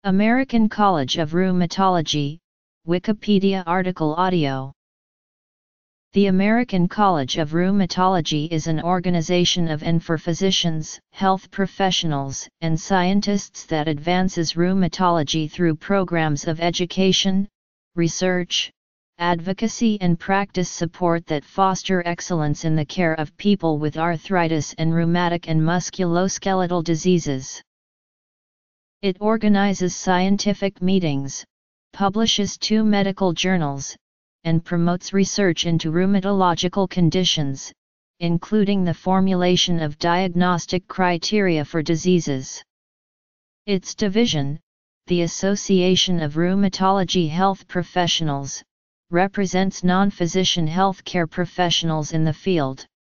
American College of Rheumatology, Wikipedia article audio. The American College of Rheumatology is an organization of and for physicians, health professionals, and scientists that advances rheumatology through programs of education, research, advocacy and practice support that foster excellence in the care of people with arthritis and rheumatic and musculoskeletal diseases. It organizes scientific meetings, publishes 2 medical journals, and promotes research into rheumatological conditions, including the formulation of diagnostic criteria for diseases. Its division, the Association of Rheumatology Health Professionals, represents non-physician healthcare professionals in the field.